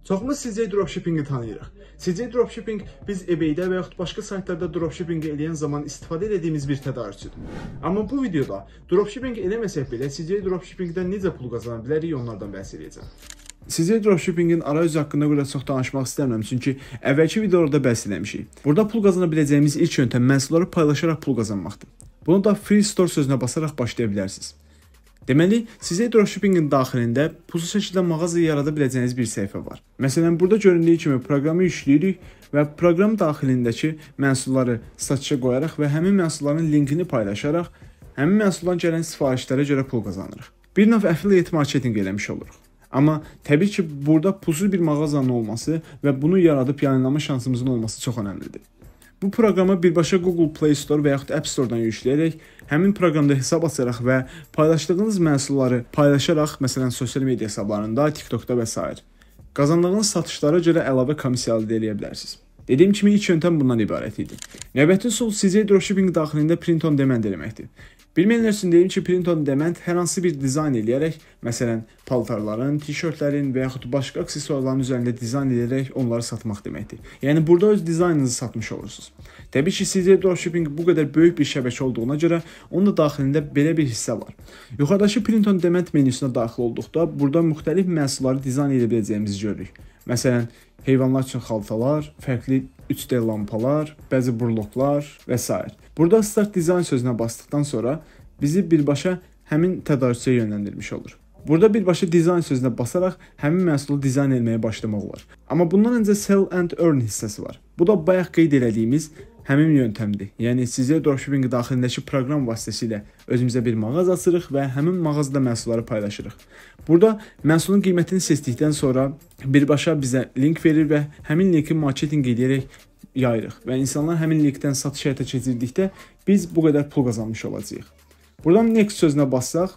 Çoxumuz CJ Dropshipping-i tanıyırıq. CJ Dropshipping biz eBay-də və yaxud başqa saytlarda dropshipping eləyən zaman istifadə etdiyimiz bir tədarükçüdür. Amma bu videoda dropshipping eləməsək belə CJ Dropshipping-dən necə pul qazana bilərik onlardan bəhs edəcəm. CJ Dropshipping-in arayüzü haqqında burada çox danışmaq istəmirəm, çünki əvvəlki videolarda bəhs etmişik. Burada pul qazana biləcəyimiz ilk yöntəm məhsulları paylaşaraq pul qazanmaqdır. Bunu da Free Store sözünə basaraq başlaya bilərsiniz. Deməli, CJ Dropshipping-in daxilində pulsuz şəkildə mağaza yarada biləcəyiniz bir səhifə var. Məsələn, burada göründüyü kimi proqramı yükləyirik və proqram daxilindəki məhsulları satışa qoyaraq və həmin məhsulların linkini paylaşaraq həmin məhsuldan gələn sifarişlərə görə pul qazanırıq. Bir növ affiliate marketing eləmiş oluruq. Amma təbii ki, burada pulsuz bir mağazanın olması və bunu yaradıb yayınlama şansımızın olması çox önəmlidir. Bu proqramı birbaşa Google Play Store və yaxud App Store-dan yükləyərək, həmin proqramda hesab açaraq və paylaşdığınız məhsulları paylaşaraq, məsələn, sosial media hesablarında, TikTokda və s. qazandığınız satışlara görə əlavə komissiya əldə edə bilərsiniz. Dediyim kimi, ilk yöntəm bundan ibarət idi. Növbəti üsul CJ Dropshipping daxilində print on demand deməkdir. Bilməyənlər üçün deyim ki, print on demand hər hansı bir dizayn eləyərək, məsələn, paltarların, tişörtlərin və yaxud başqa aksesuarların üzərində dizayn edərək onları satmaq deməkdir. Yəni, burada öz dizaynınızı satmış olursunuz. Təbii ki, CJ Dropshipping bu qədər böyük bir şəbəkə olduğuna görə, onun da daxilində belə bir hissə var. Yuxarıdakı print on demand menüsünə daxil olduqda, burada müxtəlif məhsulları dizayn edə biləcəyimizi görürük. Məsələn, heyvanlar üçün xaltalar, fərqli 3D lampalar, bəzi burloklar və s. Burada Start Design sözünə basdıqdan sonra bizi birbaşa həmin tədarükçüyə yönləndirmiş olur. Burada birbaşa Design sözünə basaraq həmin məhsulu dizayn etməyə başlamaq olar. Amma bundan öncə Sell and Earn hissəsi var. Bu da bayaq qeyd elədiyimiz həmin yöntəmdir. Yəni, CJ Dropshipping daxilindəki proqram vasitəsilə özümüzə bir mağaza açırıq və həmin mağazada məhsulları paylaşırıq. Burada məhsulun qiymətini seçdikdən sonra birbaşa bizə link verir və həmin linki marketinq edərək yayırıq və insanlar həmin linkdən satış həyata keçirdikdə biz bu qədər pul qazanmış olacağıq. Buradan Next sözünə bassaq,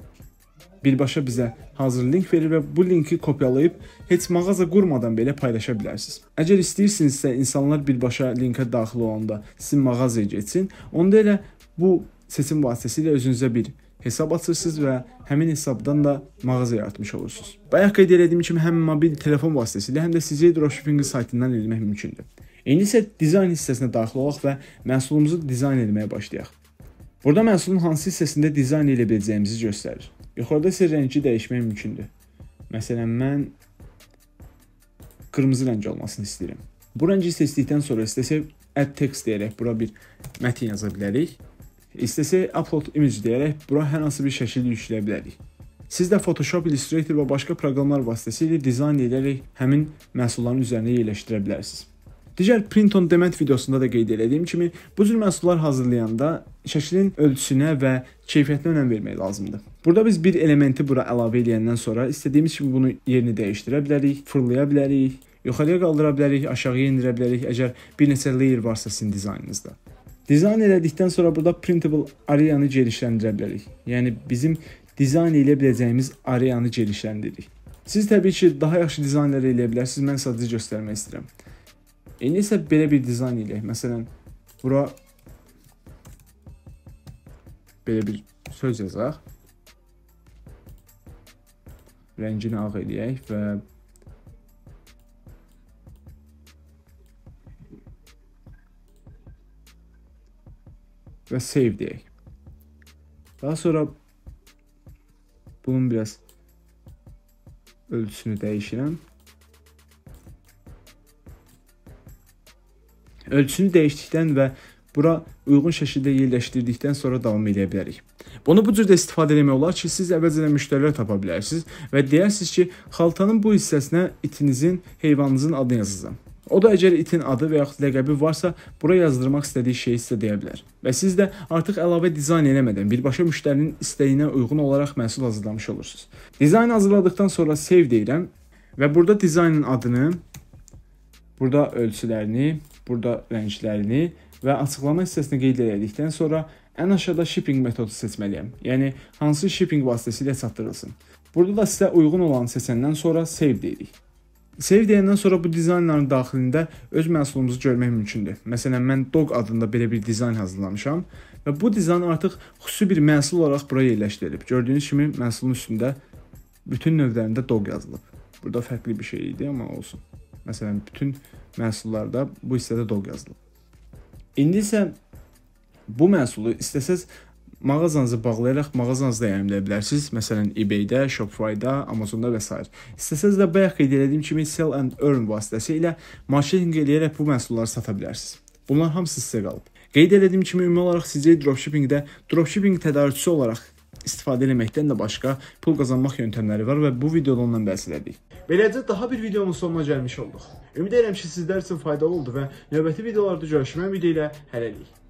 birbaşa bizə hazır link verir və bu linki kopyalayıb heç mağaza qurmadan belə paylaşa bilərsiniz. Əgər istəyirsinizsə insanlar birbaşa linkə daxil olanda sizin mağazaya geçsin, onda elə bu seçim vasitəsilə özünüzə bir hesab açırsınız və həmin hesabdan da mağaza yaratmış olursunuz. Bayaq qeyd etdiyim kimi həm mobil telefon vasitəsilə, həm də CJ Dropshipping saytından eləmək mümkündür. İndi isə dizayn hissəsinə daxil olaq və məhsulumuzu dizayn etməyə başlayaq. Burada məhsulun hansı hissəsində dizayn edə biləcəyimizi göstərir. Yuxarıda isə rəngi dəyişmək mümkündür. Məsələn, mən qırmızı rəng olmasını istəyirəm. Bu rəngi seçdikdən sonra istəsək Add Text deyərək bura bir mətin yaza bilərik. İstəsək Upload Image deyərək bura hər hansı bir şəkil yükləyə bilərik. Siz də Photoshop, Illustrator və başqa proqramlar vasitəsilə dizayn edərək həmin məhsulların üzərinə yerləşdirə bilərsiniz. Digər print on demand videosunda da qeyd etdiyim kimi, bu cür məhsullar hazırlayanda şəklin ölçüsünə və keyfiyyətinə önəm vermək lazımdır. Burada biz bir elementi bura əlavə edəndən sonra istədiyimiz kimi bunu yerini dəyişdirə bilərik, fırlaya bilərik, yuxarıya qaldıra bilərik, aşağıya indirə bilərik, əgər bir neçə layer varsa sizin dizaynınızda. Dizayn elədikdən sonra burada printable areanı genişləndirə bilərik. Yəni bizim dizayn edə biləcəyimiz areanı genişləndiririk. Siz təbii ki, daha yaxşı dizaynlar eləyə bilərsiniz, mən sadəcə göstərmək istəyirəm. İndi isə belə bir dizayn eləyək. Məsələn, bura belə bir söz yazaq. Rəngini ağ eləyək və save deyək. Daha sonra bunun biraz ölçüsünü dəyişirəm. Ölçüsünü dəyişdikdən və bura uyğun şəkildə yerləşdirdikdən sonra davam edə bilərik. Bunu bu cür də istifadə etmək olar ki, siz əvvəlcədən müştərilər tapa bilərsiniz və deyərsiniz ki, xaltanın bu hissəsinə itinizin, heyvanınızın adını yazın. O da əgər itin adı və yaxud ləqəbi varsa, bura yazdırmaq istədiyi şeyi sizə deyə bilər. Və siz də artıq əlavə dizayn eləmədən birbaşa müştərinin istəyinə uyğun olaraq məhsul hazırlamış olursunuz. Dizayn hazırladıqdan sonra save deyirəm və burada dizaynın adını, burada ölçülərini, burada rənglərini və açıqlama hissəsini qeyd edildikdən sonra ən aşağıda shipping metodu seçməliyəm. Yəni, hansı shipping vasitəsilə çatdırılsın. Burada da sizə uyğun olanı seçəndən sonra save deyirik. Save deyəndən sonra bu dizaynların daxilində öz məhsulumuzu görmək mümkündür. Məsələn, mən dog adında belə bir dizayn hazırlamışam və bu dizayn artıq xüsusi bir məhsul olaraq buraya yerləşdirilib. Gördüyünüz kimi məhsulun üstündə bütün növlərində dog yazılıb. Burada fərqli bir şey idi, amma olsun. Məsələn, bütün məhsullarda bu hissədə dolq yazılıb. İndi isə bu məhsulu istəsəz mağazanızı bağlayaraq mağazanızda yayımlaya bilərsiniz. Məsələn, eBay-də, Shopify-da, Amazon-da və s. İstəsəz də bayaq qeyd etdiyim kimi sell and earn vasitəsilə marketinq eləyərək bu məhsulları sata bilərsiniz. Bunlar hamısı sizə qalıb. Qeyd etdiyim kimi ümumi olaraq CJ Dropshipping-də dropshipping tədarükçüsü olaraq istifadə etməkdən də başqa pul qazanmaq yöntəmləri var və bu videoda ondan bəhs etdik. Beləcə daha bir videonun sonuna gəlmiş olduq. Ümid edirəm ki, sizlər üçün faydalı oldu və növbəti videolarda görüşmək ümidi ilə hələlik.